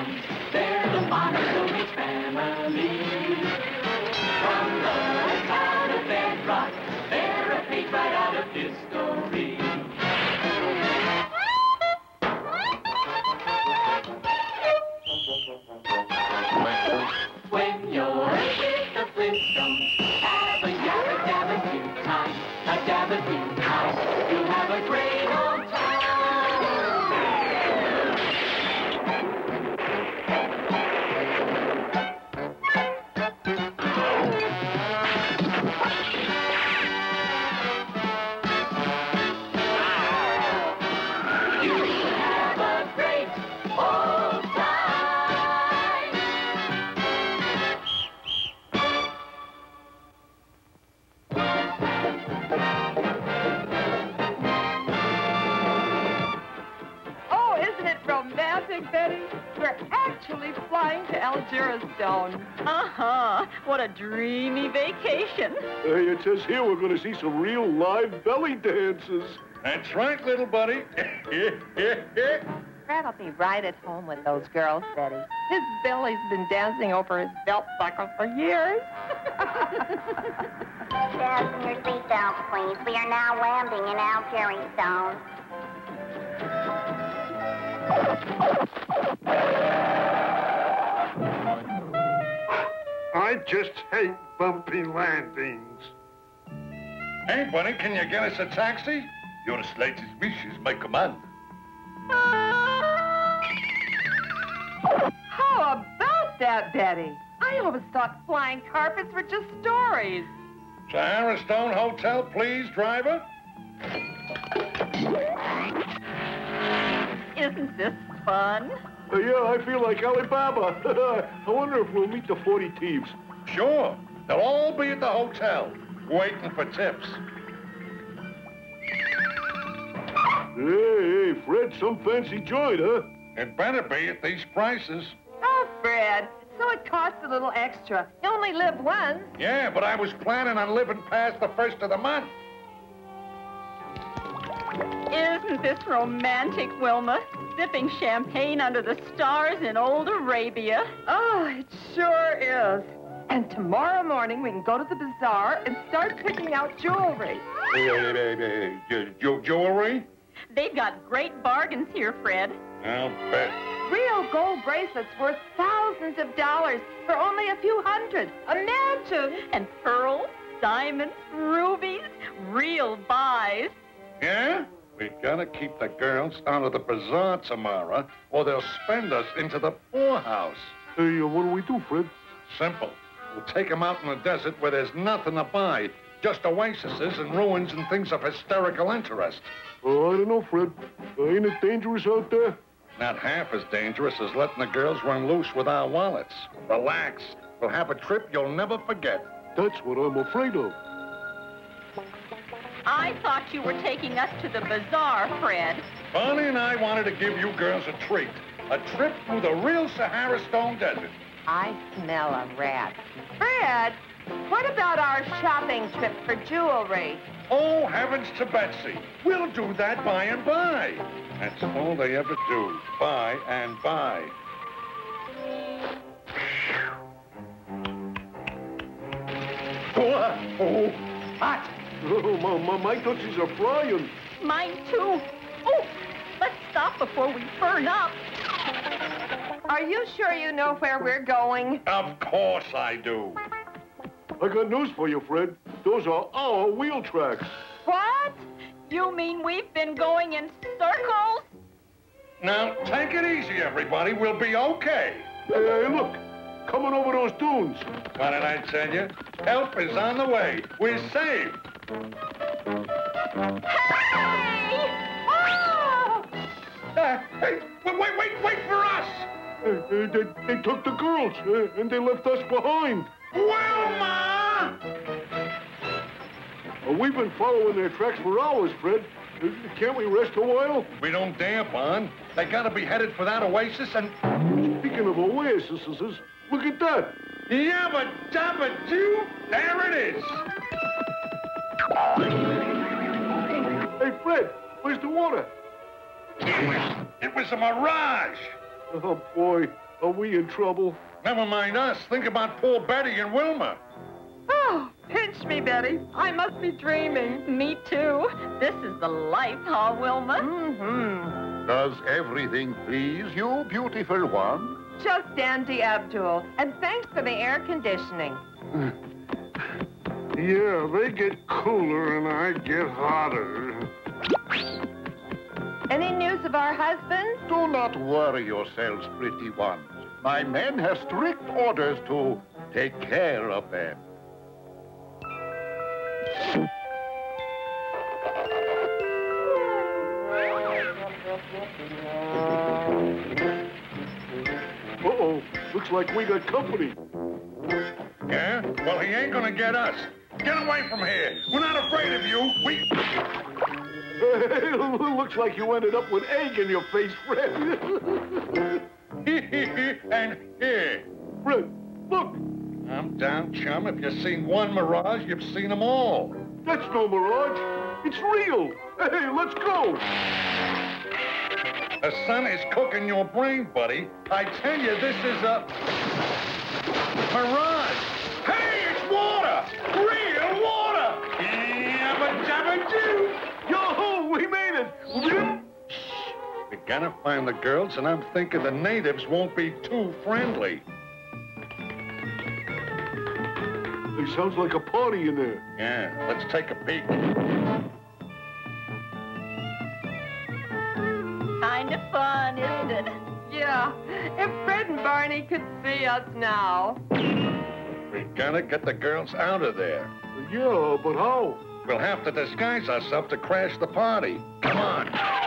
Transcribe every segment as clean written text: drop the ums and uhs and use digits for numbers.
Flintstones. They're the monotone family. From the town of Bedrock, they're a page right out of history. When you're with the Flintstones, have a yabba dabba do time, a dabba do time. You'll have a great old time. Betty, we're actually flying to Saharastone. Uh-huh. What a dreamy vacation. Hey, it says here we're going to see some real live belly dances. That's right, little buddy. Fred'll be right at home with those girls, Betty. His belly's been dancing over his belt buckle for years. Fasten your seatbelts, please. We are now landing in Saharastone. I just hate bumpy landings. Hey, buddy, can you get us a taxi? Your slightest wish is my command. How about that, Betty? I always thought flying carpets were just stories. Saharastone Hotel, please, driver. Isn't this fun? Yeah, I feel like Alibaba. I wonder if we'll meet the 40 thieves. Sure. They'll all be at the hotel, waiting for tips. Hey, Fred, some fancy joint, huh? It better be at these prices. Oh, Fred, so it costs a little extra. You only live once. Yeah, but I was planning on living past the first of the month. Isn't this romantic, Wilma? Sipping champagne under the stars in old Arabia. Oh, it sure is. And tomorrow morning we can go to the bazaar and start picking out jewelry. Jewelry? They've got great bargains here, Fred. I'll bet. Real gold bracelets worth thousands of dollars for only a few hundred. Imagine! And pearls, diamonds, rubies, real buys. Yeah? We gotta keep the girls out of the bazaar tomorrow, or they'll spend us into the poorhouse. Hey, what do we do, Fred? Simple. We'll take them out in the desert where there's nothing to buy, just oases and ruins and things of hysterical interest. Oh, I don't know, Fred. Ain't it dangerous out there? Not half as dangerous as letting the girls run loose with our wallets. Relax. We'll have a trip you'll never forget. That's what I'm afraid of. I thought you were taking us to the bazaar, Fred. Barney and I wanted to give you girls a treat. A trip through the real Saharastone Desert. I smell a rat. Fred, what about our shopping trip for jewelry? Oh, heavens to Betsy. We'll do that by and by. That's all they ever do, by and by. Oh, hot. Oh, my tootsies are flying. Mine too. Oh, let's stop before we burn up. Are you sure you know where we're going? Of course I do. I got news for you, Fred. Those are our wheel tracks. What? You mean we've been going in circles? Now, take it easy, everybody. We'll be okay. Hey, look. Coming over those dunes. What did I tell you? Help is on the way. We're saved. Hey! Oh! Hey, wait for us! They took the girls, and they left us behind. Wilma! We've been following their tracks for hours, Fred. Can't we rest a while? We don't dare, Bon. They gotta be headed for that oasis and... Speaking of oases, look at that. Yabba dabba doo! There it is! Hey, Fred, where's the water? It was a mirage! Oh, boy, are we in trouble? Never mind us. Think about poor Betty and Wilma. Oh, pinch me, Betty. I must be dreaming. Me too. This is the life, huh, Wilma? Mm-hmm. Does everything please you, beautiful one? Just dandy, Abdul. And thanks for the air conditioning. Yeah, they get cooler and I get hotter. Any news of our husbands? Do not worry yourselves, pretty ones. My men have strict orders to take care of them. Uh-oh, looks like we got company. Yeah? Well, he ain't gonna get us. Get away from here. We're not afraid of you. We... Looks like you ended up with egg in your face, Fred. And here. Fred, look, I'm down, chum. If you've seen one mirage, you've seen them all. that's no mirage. It's real. Hey, let's go. The sun is cooking your brain, buddy. I tell you, this is a... mirage. Hey, it's water! Real water! Yabba dabba doo! Yo-ho, we made it. We're gonna find the girls, and I'm thinking the natives won't be too friendly. It sounds like a party in there. Yeah, let's take a peek. Kind of fun, isn't it? Yeah, if Fred and Barney could see us now. We're gonna get the girls out of there. Yeah, but how? We'll have to disguise ourselves to crash the party. Come on.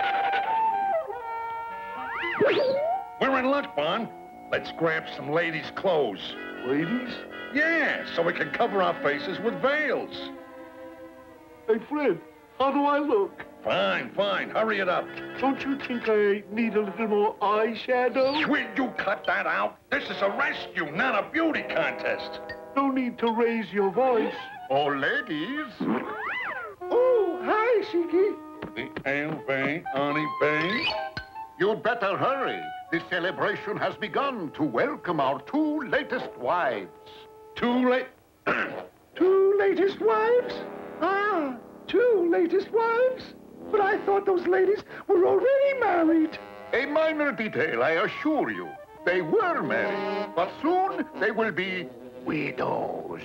We're in luck, Bon. Let's grab some ladies' clothes. Ladies? Yeah, so we can cover our faces with veils. Hey, Fred, how do I look? Fine, fine. Hurry it up. Don't you think I need a little more eyeshadow? Will you cut that out? This is a rescue, not a beauty contest. No need to raise your voice. Oh, ladies. Oh, hi, Shiki. The ale bay, honey bay. You'd better hurry. The celebration has begun to welcome our two latest wives. Too late. Two latest wives? Ah, two latest wives? But I thought those ladies were already married. A minor detail, I assure you. They were married, but soon they will be widows.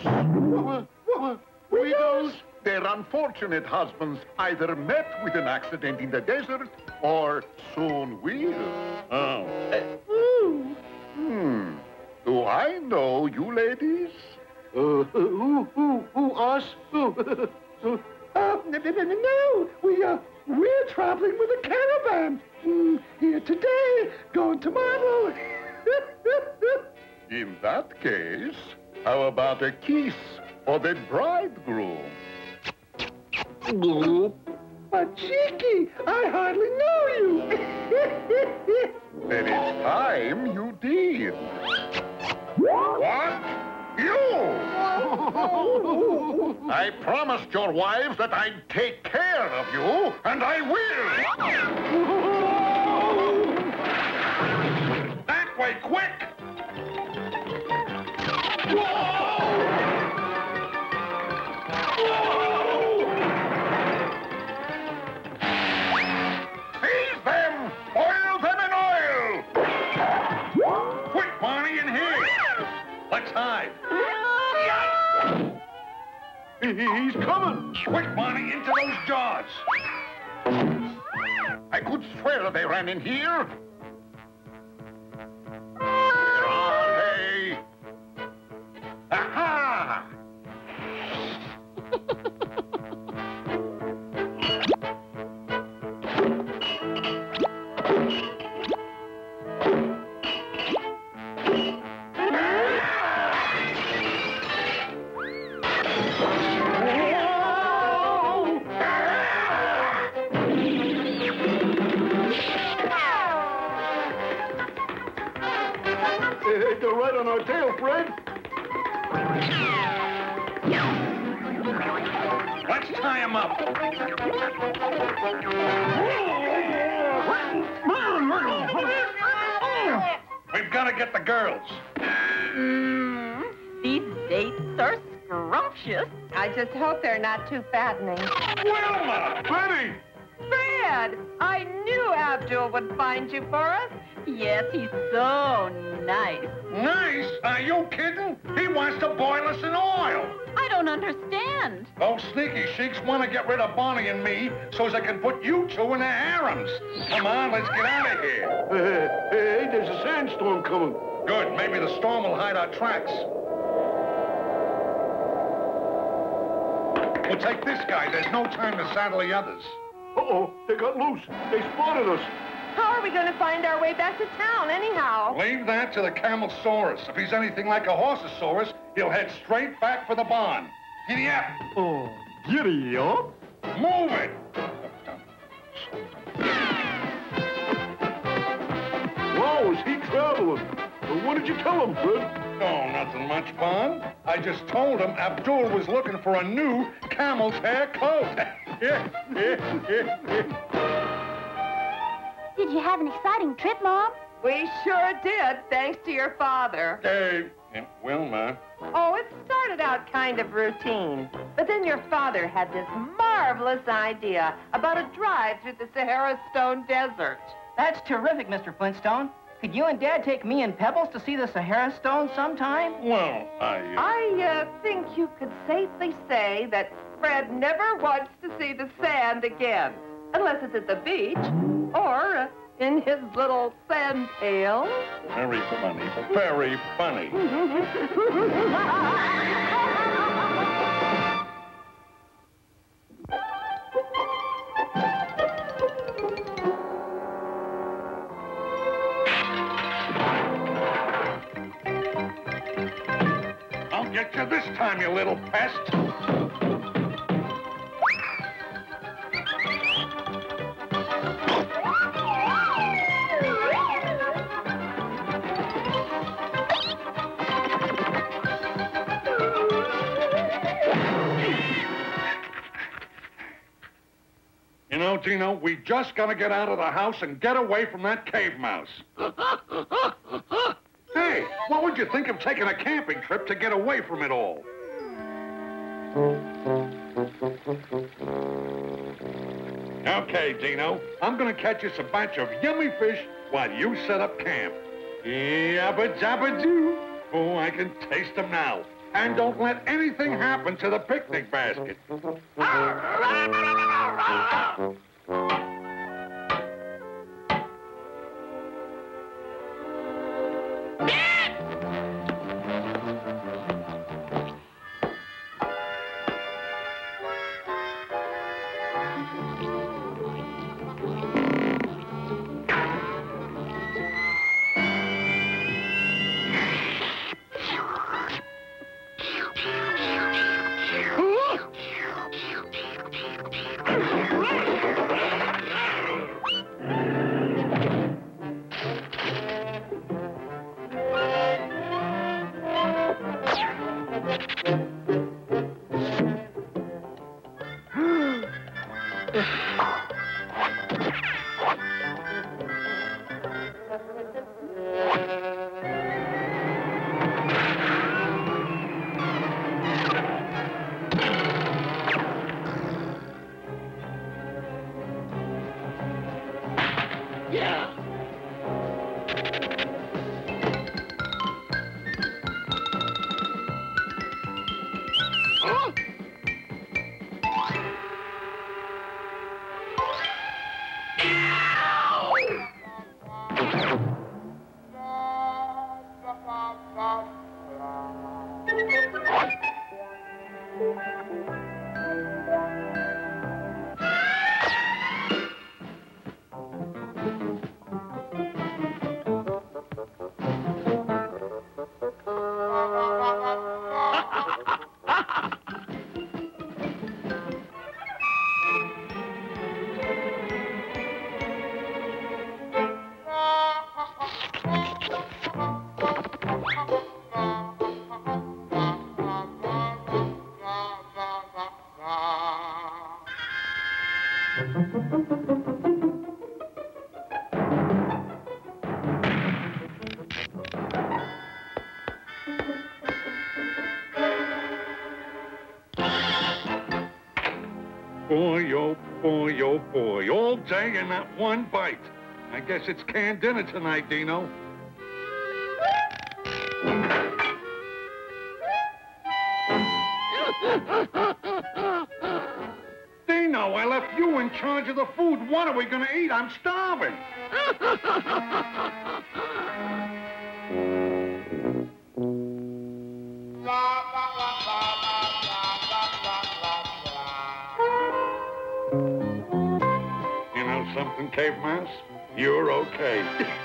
Widows? Their unfortunate husbands either met with an accident in the desert or soon will. Oh. Do I know you ladies? Who, us? No, we're traveling with a caravan. Here today, gone tomorrow. In that case, how about a kiss for the bridegroom? But Cheeky, I hardly know you. Then it's time you did. What? You! I promised your wives that I'd take care of you, and I will! That way, quick! Seize them! Boil them in oil! Quick, Barney, in here! Let's hide. He's coming. Quick, Barney, into those jars. I could swear they ran in here. Where are they? Aha! They're right on our tail, Fred. Let's tie him up. We've got to get the girls. These dates are scrumptious. I just hope they're not too fattening. Wilma! Betty! Fred, I knew Abdul would find you for us. Yes, he's so nice. Nice? Are you kidding? He wants to boil us in oil. I don't understand. Those sneaky sheiks want to get rid of Barney and me so they can put you two in their harems. Come on, let's get out of here. Hey, there's a sandstorm coming. Good, maybe the storm will hide our tracks. We'll take this guy. There's no time to saddle the others. Uh-oh, they got loose. They spotted us. How are we going to find our way back to town, anyhow? Leave that to the Camelsaurus. If he's anything like a Horseosaurus, he'll head straight back for the barn. Giddy up. Oh, giddy up? Move it. Wow, is he traveling? Well, what did you tell him, Fred? Oh, nothing much, Bon. I just told him Abdul was looking for a new camel's hair coat. Did you have an exciting trip, Mom? We sure did, thanks to your father. Hey, Wilma. Oh, it started out kind of routine. But then your father had this marvelous idea about a drive through the Saharastone Desert. That's terrific, Mr. Flintstone. Could you and Dad take me and Pebbles to see the Saharastone sometime? Well, I think you could safely say that Fred never wants to see the sand again. Unless it's at the beach or in his little sand pail. Very funny. Very funny. I'll get you this time, you little pest. You know, Dino, we just gotta get out of the house and get away from that cave mouse. Hey, what would you think of taking a camping trip to get away from it all? Okay, Dino, I'm gonna catch us a batch of yummy fish while you set up camp. Yabba dabba doo. Oh, I can taste them now. And don't let anything happen to the picnic basket. Boy, oh boy, oh boy. All day and not one bite. I guess it's canned dinner tonight, Dino. Dino, I left you in charge of the food. What are we going to eat? I'm starving. You know something, Cavemouse? You're okay.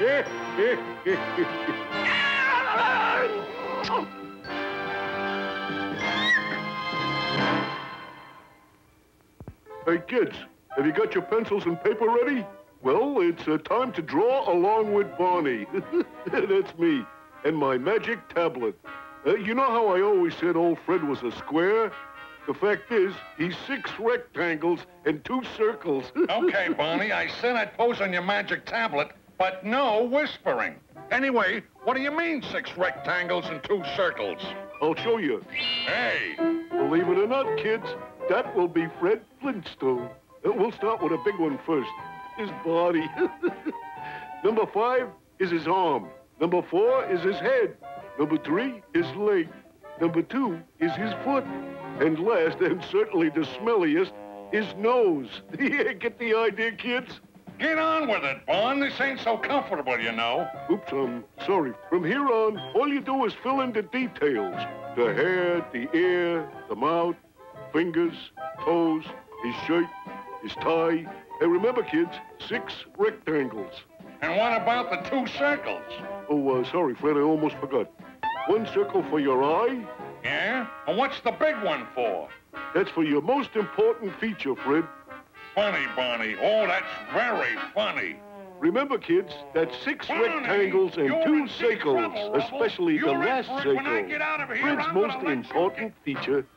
Hey, kids, have you got your pencils and paper ready? Well, it's time to draw along with Barney. That's me, and my magic tablet. You know how I always said old Fred was a square? The fact is, he's 6 rectangles and 2 circles. Okay, Barney, I said I'd pose on your magic tablet, but no whispering. Anyway, what do you mean 6 rectangles and 2 circles? I'll show you. Hey! Believe it or not, kids, that will be Fred Flintstone. We'll start with a big one first. His body. Number 5 is his arm. Number 4 is his head. Number 3 is leg. Number 2 is his foot. And last, and certainly the smelliest, his nose. Get the idea, kids? Get on with it, Bon. This ain't so comfortable, you know. Oops, I'm sorry. From here on, all you do is fill in the details. The hair, the ear, the mouth, fingers, toes, his shirt, his tie. And remember, kids, 6 rectangles. And what about the 2 circles? Oh, sorry, Fred, I almost forgot. 1 circle for your eye. Yeah? And what's the big one for? That's for your most important feature, Fred. Funny, Barney. Oh, that's very funny. Remember, kids, that's 6 Barney, rectangles and 2 circles, trouble, especially the You're in last for it. circle. When I get out of here, Fred's I'm most gonna let important feature.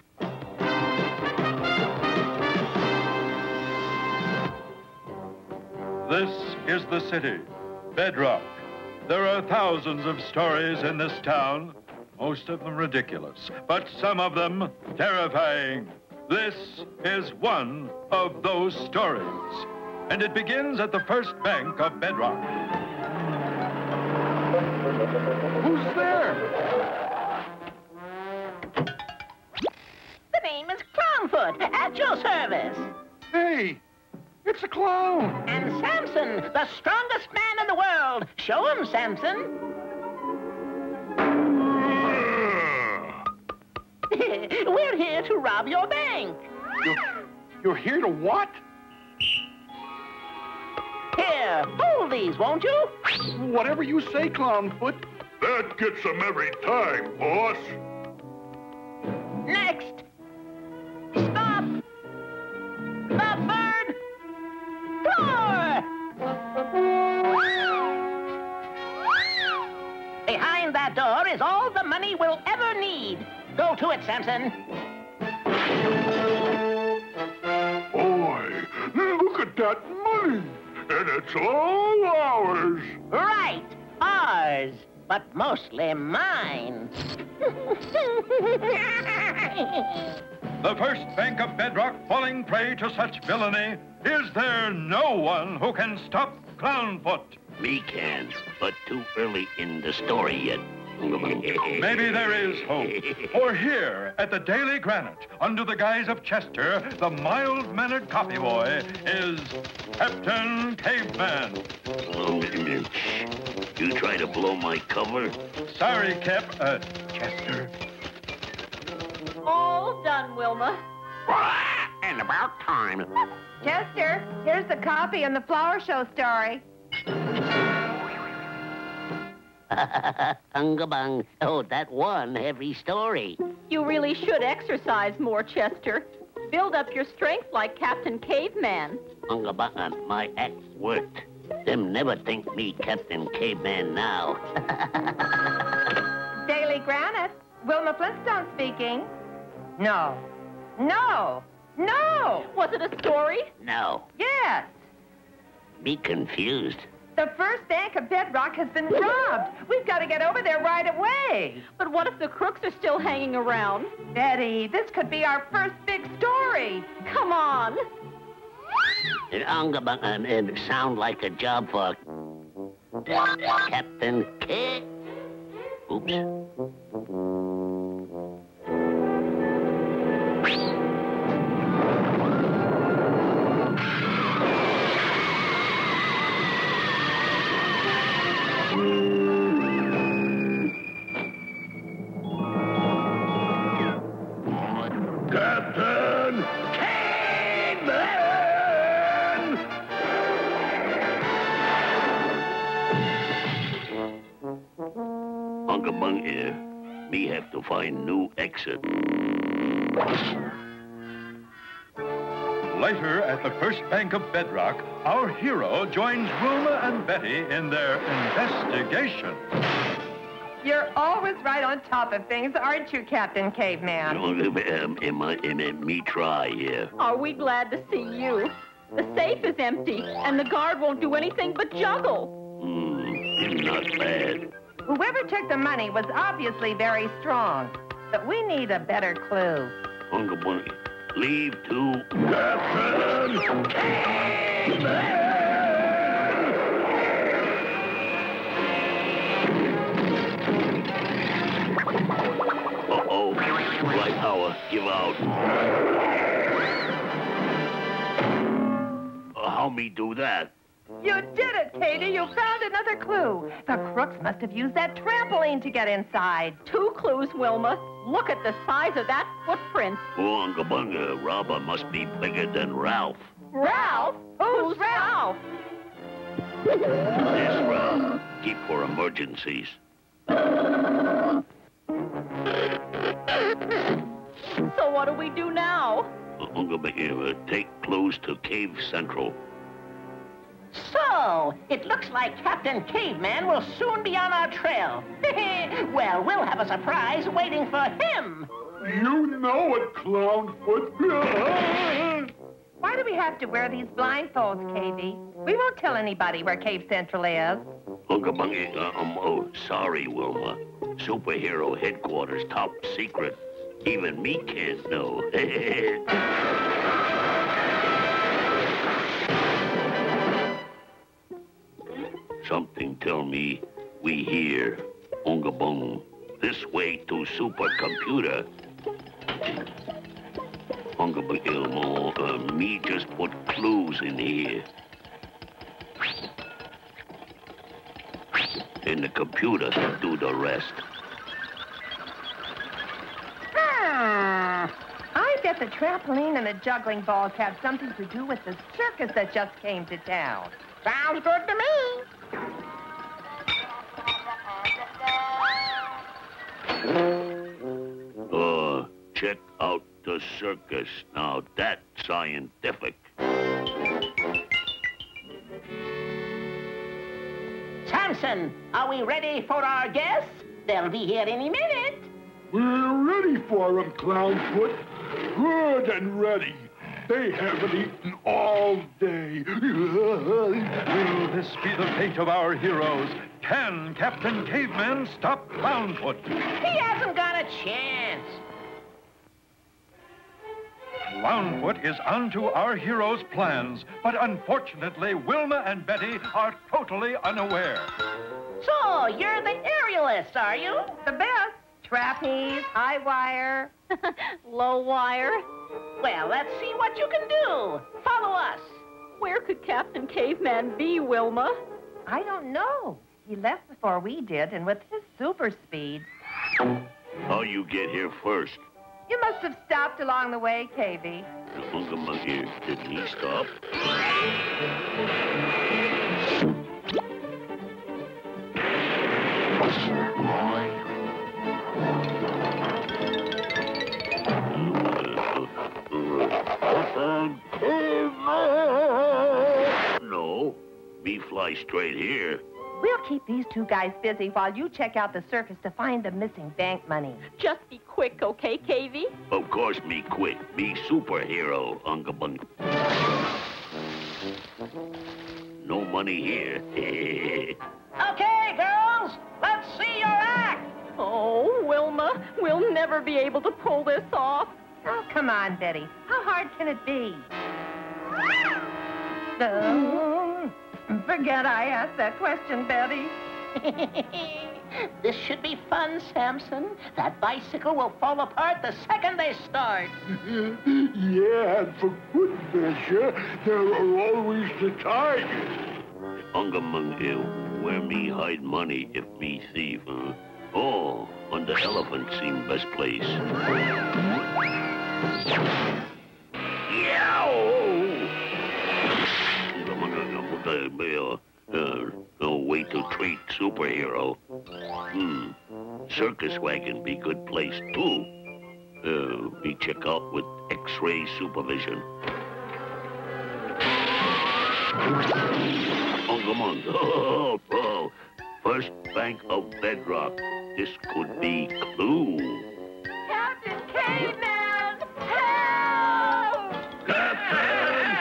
This is the city, Bedrock. There are thousands of stories in this town, most of them ridiculous, but some of them terrifying. This is one of those stories, and it begins at the First Bank of Bedrock. Who's there? The name is Clownfoot, at your service. Hey, it's a clown. And Sampson, the strongest man in the world. Show him, Sampson. We're here to rob your bank. You're here to what? Here, hold these, won't you? Whatever you say, Clownfoot. That gets them every time, boss. Next. Stop. The third floor. Behind that door is all the money we'll ever need. Go to it, Sampson. Boy, look at that money. And it's all ours. Right, ours, but mostly mine. The First Bank of Bedrock falling prey to such villainy. Is there no one who can stop Clownfoot? Me can, but too early in the story yet. Maybe there is hope. For here, at the Daily Granite, under the guise of Chester, the mild-mannered copy boy, is Captain Caveman. You try to blow my cover? Sorry, Chester. All done, Wilma. And about time. Chester, here's the copy on the flower show story. Ungabung. Oh, that one heavy story. You really should exercise more, Chester. Build up your strength like Captain Caveman. Ungabung, my axe worked. Them never think me Captain Caveman now. Daily Granite, Wilma Flintstone speaking. No. Was it a story? No. Yes. Be confused. The First Bank of Bedrock has been robbed. We've got to get over there right away. But what if the crooks are still hanging around? Betty, this could be our first big story. Come on. It sound like a job for Captain K. Oops. Captain Caveman! Uncle Bung here. Me have to find new exit. Later, at the First Bank of Bedrock, our hero joins Wilma and Betty in their investigation. You're always right on top of things, aren't you, Captain Caveman? Me try, yeah. Are we glad to see you? The safe is empty, and the guard won't do anything but juggle. Not bad. Whoever took the money was obviously very strong, but we need a better clue. Uncle Bunny, leave to Captain Caveman! Uh-oh, right hour, give out. How me do that? You did it, Katie. You found another clue. The crooks must have used that trampoline to get inside. 2 clues, Wilma. Look at the size of that footprint. Oh, Uncle Bunga, Robber must be bigger than Ralph. Ralph? Who's Ralph? This Ralph. Keep for emergencies. So what do we do now? Uncle Bunga, take clues to Cave Central. So, it looks like Captain Caveman will soon be on our trail. Well, we'll have a surprise waiting for him. You know it, Clownfoot. Why do we have to wear these blindfolds, Cavey? We won't tell anybody where Cave Central is. Uncle Bunga, sorry, Wilma. Superhero headquarters, top secret. Even me can't know. Something tell me we here, Unga Bung. This way to supercomputer. Unga Bung, me just put clues in here. And the computer do the rest. I bet the trampoline and the juggling balls have something to do with the circus that just came to town. Sounds good to me. Check out the circus. Now that's scientific. Sampson, are we ready for our guests? They'll be here any minute. We're ready for them, Clownfoot. Good and ready. They haven't eaten all day. Will this be the fate of our heroes? Can Captain Caveman stop Clownfoot? He hasn't got a chance. Clownfoot is onto our heroes' plans, but unfortunately, Wilma and Betty are totally unaware. So, you're the aerialists, are you? The best. Trapeze, high wire. Low wire. Well, let's see what you can do. Follow us. Where could Captain Caveman be, Wilma? I don't know. He left before we did, and with his super speed. How you get here first? You must have stopped along the way, Cavey. Uncle Monkey, didn't he stop? No, me fly straight here. We'll keep these 2 guys busy while you check out the circus to find the missing bank money. Just be quick, okay, Cavey? Of course me quick. Me superhero, Uncle Bun. No money here. Okay, girls, let's see your act. Oh, Wilma, we'll never be able to pull this off. Oh, come on, Betty. How hard can it be? Oh, forget I asked that question, Betty. This should be fun, Sampson. That bicycle will fall apart the second they start. Yeah, and for good measure, there are always the tigers. Ungamung, where me hide money if me thief, huh? Oh, under elephant seem best place. No way to treat superhero. Circus wagon be good place, too. We check out with X-ray supervision. Ungamung. Oh. First Bank of Bedrock. This could be clue. Captain Caveman! Help! Captain!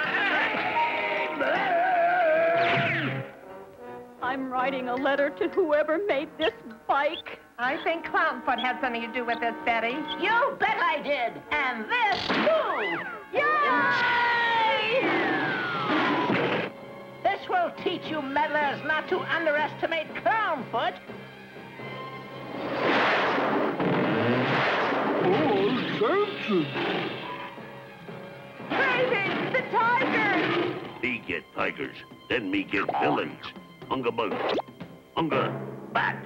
I'm writing a letter to whoever made this bike. I think Clownfoot had something to do with this, Betty. You bet I did. And this, too. Yay! This will teach you meddlers not to underestimate Clownfoot. Oh, Sampson. Crazy! The tigers! Me get tigers, then me get villains. Ungamung. Unga, back.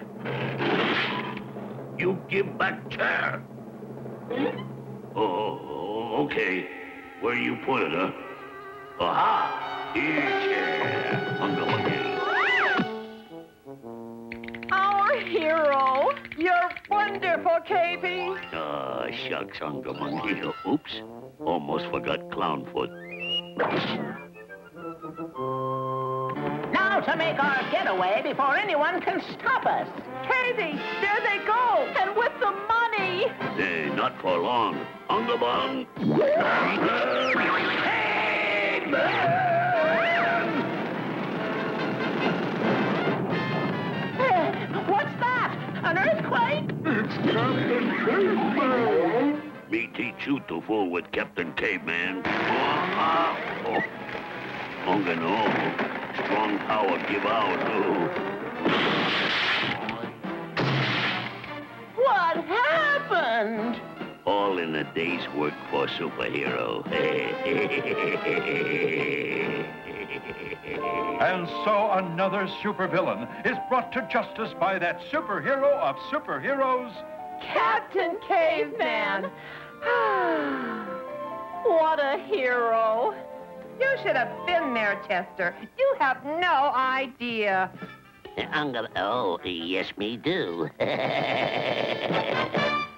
You give back chair. Oh, okay. Where you put it, huh? Aha! Here, chair. Ungamung. Our hero. You're wonderful, Cavey. Ah, shucks, Ungamung. Oops. Almost forgot Clownfoot. Now to make our getaway before anyone can stop us. Cavey, there they go. And with the money. Hey, not for long. Ungamung. What's that? An earthquake? It's Captain Caveman. Me teach you to fool with Captain Caveman. Unga no. Strong power give out. What happened? All in a day's work for superhero. And so another supervillain is brought to justice by that superhero of superheroes, Captain Caveman. What a hero. You should have been there, Chester. You have no idea. Oh, yes, me do.